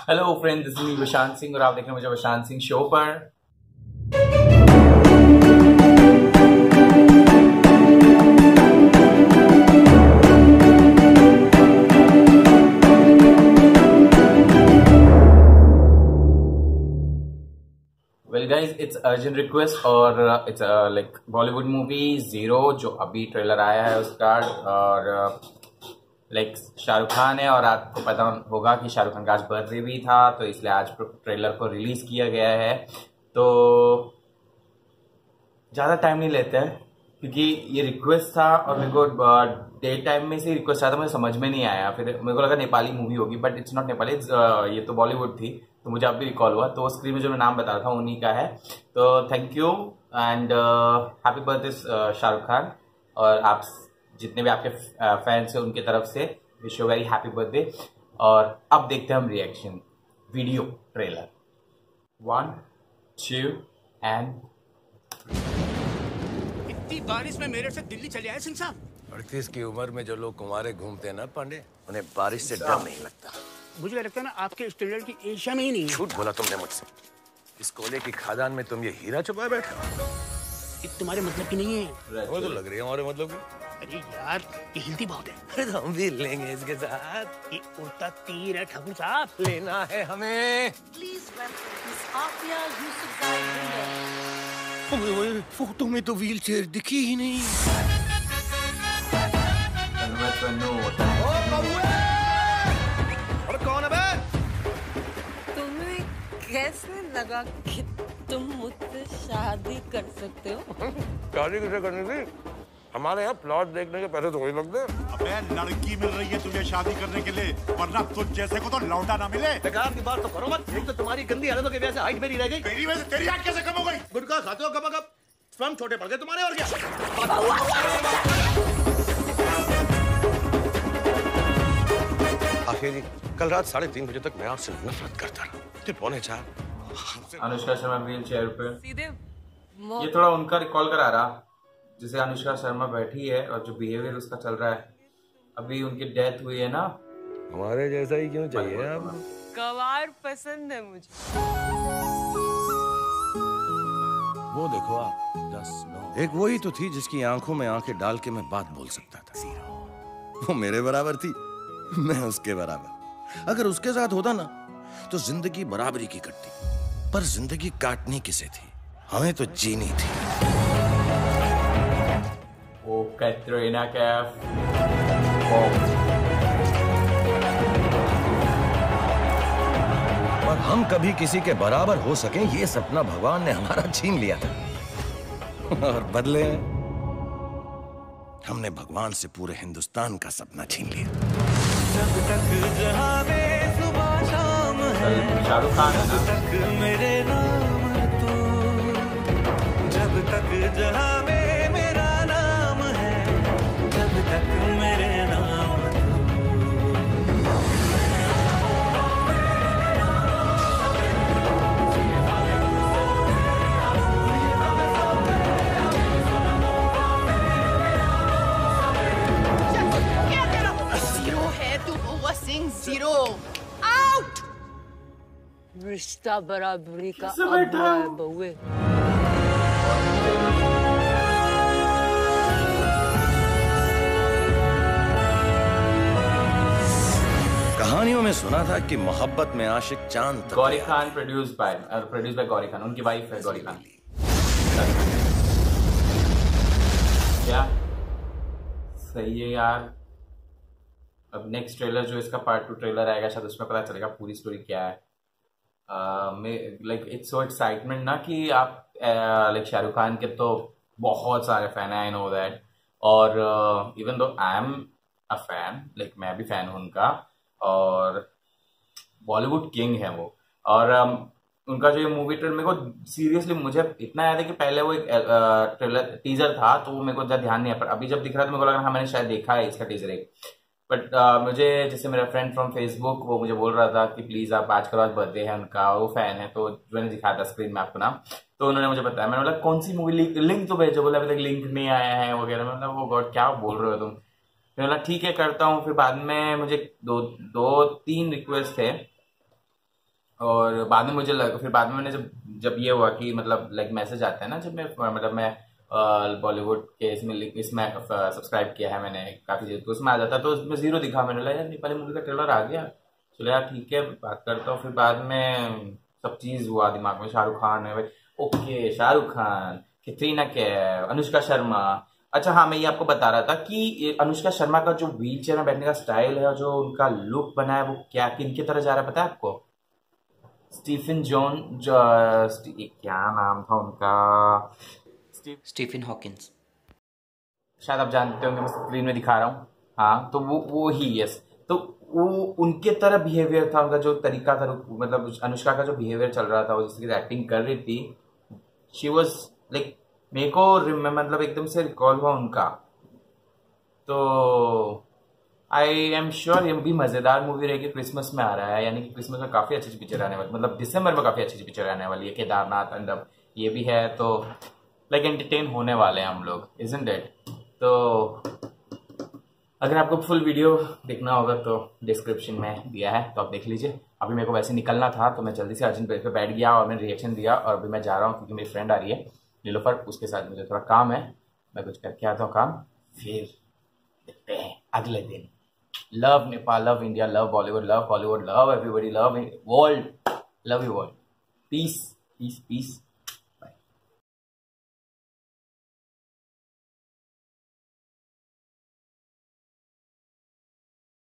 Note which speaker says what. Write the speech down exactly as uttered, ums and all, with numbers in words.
Speaker 1: Hello friend, this is Prashant Singh और आप देख रहे हैं मुझे प्रशांत सिंह शो पर। Well guys, it's urgent request और it's like Bollywood movie Zero जो अभी ट्रेलर आया है उसका, और लाइक like, शाहरुख खान है और आपको पता होगा कि शाहरुख खान का आज बर्थडे भी था, तो इसलिए आज ट्रेलर को रिलीज किया गया है। तो ज़्यादा टाइम नहीं लेते हैं क्योंकि ये रिक्वेस्ट था और मेरे को डे टाइम में से रिक्वेस्ट आया था, मुझे समझ में नहीं आया। फिर मेरे को लगा नेपाली मूवी होगी, बट इट्स नॉट नेपाली, ये तो बॉलीवुड थी। तो मुझे अब भी रिकॉल हुआ, तो स्क्रीन में जो मैं नाम बता रहा था उन्हीं का है। तो thank you and happy birthday Shahrukh Khan, और आप जितने भी आपके फैंस हैं उनके तरफ से wish you very happy birthday. और अब देखते हैं हम reaction video trailer. One two and
Speaker 2: इतनी बारिश में मेरे से दिल्ली चले आए सिंह साहब।
Speaker 3: अड़तीस की उम्र में जो लोग कुंवारे घूमते हैं ना पांडे, उन्हें बारिश से डर नहीं लगता।
Speaker 2: मुझे लगता है ना आपके स्टैंडर्ड की एशिया में ही नहीं है।
Speaker 3: झूठ बोला तुमने मुझसे। इस कोयले की खादान में तुम ये हीरा छुपाए बैठे।
Speaker 2: ये तुम्हारे मतलब की नहीं है।
Speaker 3: वो तो लग रही है हमारे मतलब की।
Speaker 2: अरे यार, ये हिलती बहुत है।
Speaker 3: अरे हम भी लेंगे इसके साथ।
Speaker 2: ये उड़ता तीर है ठाकुर साहब,
Speaker 3: लेना है हमें।
Speaker 4: Please welcome Miss Afia Yusufzai Winner.
Speaker 3: ओए ओए, फोटो में तो व्हील चेयर दिखी ही नहीं। और कौन है बे?
Speaker 4: तुम्हें कैसे लगा कि तुम मुझसे शादी कर सकते हो?
Speaker 3: शादी किसे करनी थी? हमारे यहाँ प्लॉट देखने के पैसे थोड़ी लगते।
Speaker 5: अबे लड़की मिल रही है तुझे शादी करने के लिए, वरना तुझ जैसे को तो लौटा ना मिले।
Speaker 3: बेकार की बात तो करो मत। एक तो तुम्हारी गंदी हालतों की वजह से हाइट मेरी रह गई।
Speaker 5: तेरी वजह से तेरी हाइट कैसे कम हो गई?
Speaker 3: गुटखा खाते हो कब कब, स्वयं छोटे पड़ गए तुम्हारे, और क्या। आखिर जी, कल रात साढ़े तीन बजे तक मैं आपसे नफरत करता रहा। पौने चार
Speaker 1: अनुष्का शर्मा व्हील चेयर पे।
Speaker 4: सीधे
Speaker 1: ये थोड़ा उनका रिकॉल करा रहा, जैसे अनुष्का शर्मा बैठी है और जो बिहेवियर उसका चल रहा है। अभी उनकी डेथ हुई है ना।
Speaker 3: हमारे जैसा ही क्यों चाहिए आपको?
Speaker 4: गवार पसंद है मुझे।
Speaker 3: वो देखो आप, दस नौ। एक वही तो थी जिसकी आंखों में आंखें डाल के मैं बात बोल सकता था। वो मेरे बराबर थी, मैं उसके बराबर। अगर उसके साथ होता ना तो जिंदगी बराबरी की कटती, पर जिंदगी काटनी किसे थी? हमें तो जीनी थी।
Speaker 1: ओ कैटरीना कैफ।
Speaker 3: और हम कभी किसी के बराबर हो सके, ये सपना भगवान ने हमारा छीन लिया था। और बदले हमने भगवान से पूरे हिंदुस्तान का सपना छीन लिया। जब तक जहां में सुबह शाम है,
Speaker 1: शाहरुख खान है
Speaker 3: जब तक मेरे नाम तू, जब तक जहां में मेरा नाम है, जब तक मेरे नाम
Speaker 4: जीरो आउट। रिश्ता बराबरी का बहुए।
Speaker 3: कहानियों में सुना था कि मोहब्बत में आशिक चांद तक।
Speaker 1: Gauri Khan produce by produce by Gauri Khan, उनकी वाइफ है गौरी खान। क्या सही है यार। अब नेक्स्ट ट्रेलर जो इसका पार्ट टू ट्रेलर आएगा शायद, उसमें पता चलेगा पूरी स्टोरी क्या है। लाइक इट्स सो एक्साइटमेंट ना कि आप लाइक uh, शाहरुख खान के तो बहुत सारे फैन हैं, आई नो दैट। और even though I am a fan, like मैं भी फैन हूँ उनका, और बॉलीवुड किंग है वो। और um, उनका जो ये मूवी ट्रेलर, मेरे को सीरियसली मुझे इतना याद है कि पहले वो एक ट्रेलर टीजर था तो वो मेरे को ज़्यादा ध्यान नहीं है, पर अभी जब दिख रहा था मेरे को लगा हाँ मैंने शायद देखा है इसका टीजर एक। बट uh, मुझे जैसे मेरा फ्रेंड फ्रॉम फेसबुक वो मुझे बोल रहा था कि प्लीज आप आज करो, आज बर्थडे है उनका, वो फैन है, तो मैंने दिखाया था स्क्रीन में आपको नाम, तो उन्होंने मुझे बताया। मैंने बोला कौन सी मूवी, लिंक तो भेजो, बोला अभी तक लिंक नहीं आया है वगैरह। मतलब वो गॉड क्या बोल रहे हो तुम। फिर बोला ठीक है करता हूँ। फिर बाद में मुझे दो दो तीन रिक्वेस्ट थे और बाद में मुझे लगा, फिर बाद में मैंने जब जब ये हुआ कि मतलब लाइक मैसेज आता है ना, जब मैं मतलब मैं बॉलीवुड के इसमें इसमें सब्सक्राइब किया है मैंने काफी देर, तो उसमें आ जाता, तो उसमें जीरो दिखा। मैंने लगा यार नेपाली मूवी का ट्रेलर आ गया, चलो यार ठीक है बात करता हूँ। फिर बाद में सब चीज हुआ दिमाग में, शाहरुख खान है भाई, ओके शाहरुख खान, कैटरीना कैफ, अनुष्का शर्मा। अच्छा हाँ, मैं ये आपको बता रहा था कि अनुष्का शर्मा का जो व्हील चेयर में बैठने का स्टाइल है, जो उनका लुक बना है, वो क्या किनकी तरह जा रहा है पता है आपको? स्टीफन जॉन जो क्या नाम था उनका,
Speaker 6: स्टीफन हॉकिंस,
Speaker 1: शायद आप जानते होंगे, मैं स्क्रीन में दिखा रहा हूँ। हाँ तो वो वो ही, यस, तो वो उनके तरह बिहेवियर था उनका, जो तरीका था, मतलब अनुष्का का जो बिहेवियर चल रहा था, वो जिस तरीके से एक्टिंग कर रही थी, शी वॉज लाइक, मेरे को मतलब एकदम से रिकॉल हुआ उनका। तो आई एम श्योर ये भी मजेदार मूवी रहेगी। क्रिसमस में आ रहा है, यानी कि क्रिसमस में काफी अच्छी अच्छी पिक्चर आने वाली, मतलब दिसंबर में काफी अच्छी अच्छी पिक्चर आने वाली है। केदारनाथ अंडब ये भी है, तो लाइक एंटरटेन होने वाले हैं हम लोग, इजंट इट? तो अगर आपको फुल वीडियो देखना होगा तो डिस्क्रिप्शन में दिया है, तो आप देख लीजिए। अभी मेरे को वैसे निकलना था, तो मैं जल्दी से अर्जेंट ब्रेक पे बैठ गया और मैंने रिएक्शन दिया, और अभी मैं जा रहा हूँ क्योंकि मेरी फ्रेंड आ रही है नीलोफर, उसके साथ मुझे थोड़ा काम है, मैं कुछ करके आता हूँ काम, फिर देखते हैं अगले दिन। Love Nepal, love India, love Bollywood, love Bollywood, love everybody, love world, love you world, peace peace piece.